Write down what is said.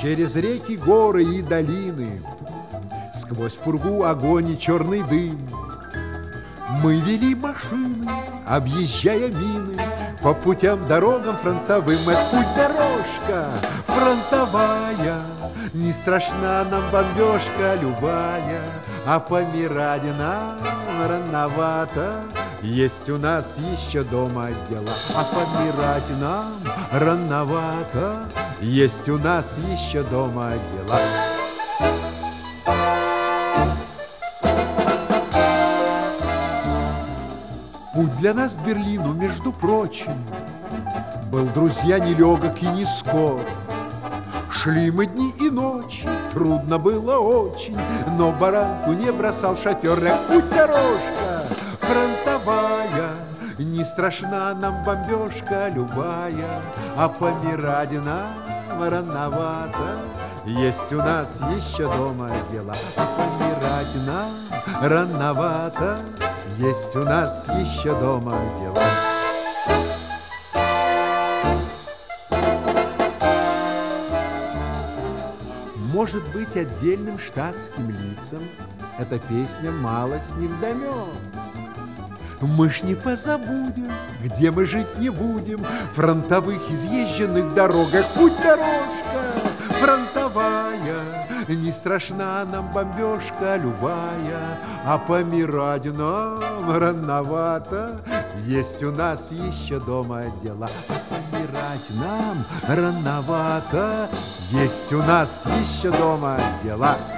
через реки, горы и долины, сквозь пургу, огонь и черный дым. Мы вели машины, объезжая мины, по путям, дорогам фронтовым. Это путь-дорожка фронтовая, не страшна нам бомбежка любая, а помирать нам рановато. Есть у нас еще дома дела, а помирать нам рановато. Есть у нас еще дома дела. Путь для нас к Берлину, между прочим, был, друзья, нелегок и не скор. Шли мы дни и ночи, трудно было очень, но баранку не бросал шофер. Путь-дорожка фронтовая, не страшна нам бомбежка любая, а помирать нам рановато. Есть у нас еще дома дела, а помирать нам рановато. Есть у нас еще дома дела. Может быть, отдельным штатским лицам эта песня мало с них дает. Мы ж не позабудем, где мы жить не будем, фронтовых изъезженных дорогах. Путь-дорожка фронтовая, не страшна нам бомбежка любая, а помирать нам рановато. Есть у нас еще дома дела, а помирать нам рановато. Есть у нас еще дома дела.